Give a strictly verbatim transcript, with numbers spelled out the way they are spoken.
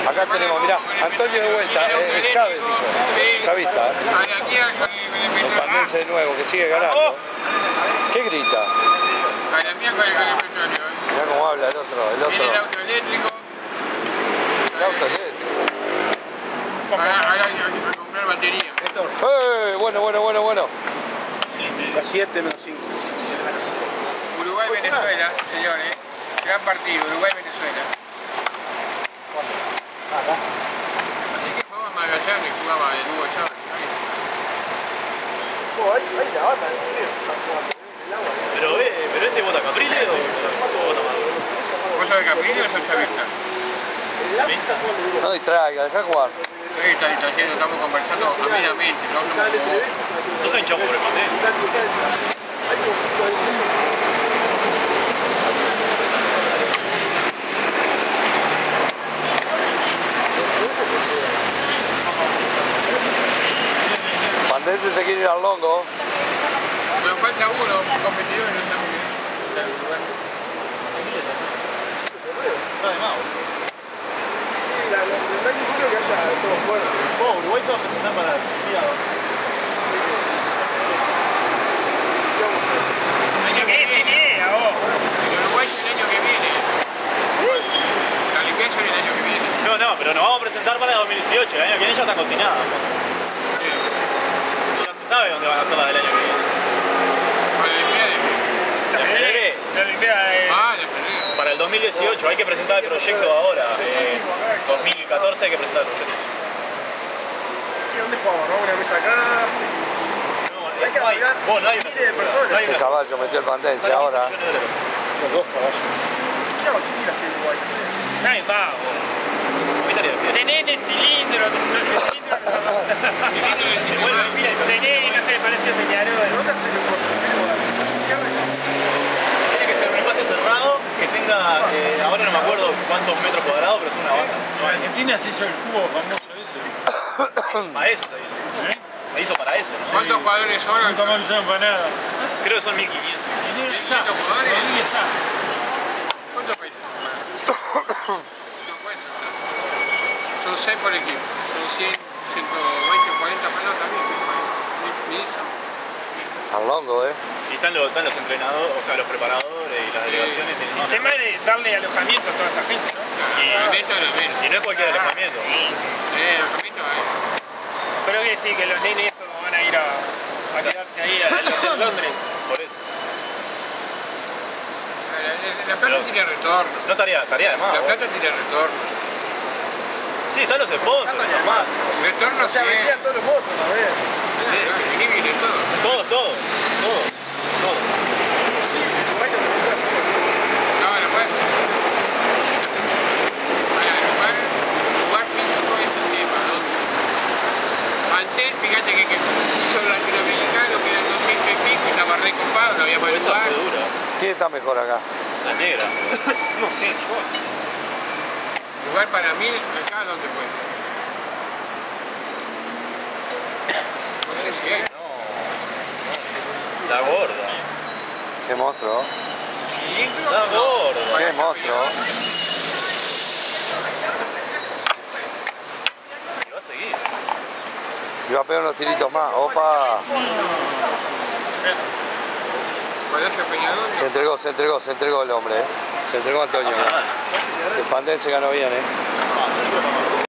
Acá tenemos, mirá, Antonio de vuelta, eh, es Chávez, dijo. Chavista, ¿eh? El pandense de nuevo, que sigue ganando. ¿Qué grita? Mirá cómo habla el otro, el otro. Viene el auto eléctrico. El auto eléctrico. Ahora, ahora hay que comprar batería. ¡Eh! Bueno, bueno, bueno, bueno. Las siete menos cinco. Uruguay-Venezuela, señores. Gran partido, Uruguay-Venezuela. Así que jugaba Magallanes, jugaba el Hugo Chávez. Oh, ahí, ahí la banda, pero, eh, pero este vota Caprile o vota más. ¿Vos sos de Caprile o sos chavista? ¿Chavista? No distraiga, deja jugar. Sí, está distrayendo, estamos conversando amenamente, no somos como... Nosotros hinchamos por el Pandense. Pandense se quiere ir al Longo. Pero falta uno, un competidor y no estamos bien. Está en el lugar. Está de más. No hay ninguno que haya todo fuerte. Oh, Uruguay se va a presentar para el día. El año que viene. El Uruguay es el año que viene. La limpieza es el año que viene. No, no, pero nos vamos a presentar para el dos mil dieciocho. El año que viene ya está cocinada. Sí. Ya se sabe dónde van a ser las del año que viene. Para la limpieza de... La F L B. La limpiada de... Ah, la perdí. Para el dos mil dieciocho hay que presentar el proyecto ahora. Eh, dos mil catorce hay que presentar el proyecto. ¿Y dónde jugamos? ¿No? Una mesa acá. No, Hay que no hay, hablar vos, no hay una miles de estructura, personas. no hay El una- caballo metió el Pandense ahora. Los dos caballos. ¿Qué hago? ¿Qué tira así Uruguay? Ay, va. ¿Cómo estaría el fiesta? Tenés el cilindro, el cilindro Se vuelve el pila y tenés, no sé, parece el Peñarol. ¿Dónde hace que por subir lugar? ¿Qué arreglo? Tiene que ser un espacio cerrado que tenga, eh, ahora no me acuerdo cuántos metros cuadrados, pero es una banda. En Argentina se hizo el cubo famoso ese. Para eso se hizo. ¿Eh? Se hizo para eso, ¿no? ¿Cuántos jugadores son? Nunca más lo usaron para nada. Creo que son mil quinientos. Tenés ¿quinientos esa. jugadores? Rodríguez Sá. ¿Cuántos países? No cuento. Son seis por equipo. Son cien, ciento veinte, cuarenta pelotas también. Ni eso. Al Longo, ¿eh? Y están los, están los entrenadores, o sea, los preparadores y las delegaciones. El tienen- tema es de darle alojamiento a toda esa gente, ¿no? Y, Esto es lo menos. y no es cualquier alojamiento. Eh, los caminos, eh. Pero que sí, que los nenes estos van a ir a, a quedarse ahí a, a Londres. Por eso. La, la- la plata Pero- tiene retorno. No estaría, estaría de más. La vos. plata tiene retorno. Sí, están los sponsors. Anda ya más. Retorno O sea, que vendrían todos los monstruos, ¿no ves? equilibrio y todo. Todo, todo. Todo. Todo. Sí, Uruguay no se puede hacer. No, no puede. Ahora, el lugar, el lugar físico es el tema, ¿no? Antes, fíjate que, que hizo el latinoamericano, que eran doscientos y pico, y estaba recopado, no había más Esa lugar. fue dura. ¿Quién está mejor acá? La negra. No sé, yo. Lugar para mí, acá donde puede ser. No sé si hay. La gorda. Qué monstruo. Cilindro, La no. gorda. Qué monstruo. Y va a seguir. Y va a pegar unos tiritos más. Opa. Colegio Peñador. Se entregó, se entregó, se entregó el hombre, ¿eh? Se entregó Antonio. El Pandense ganó bien, ¿eh?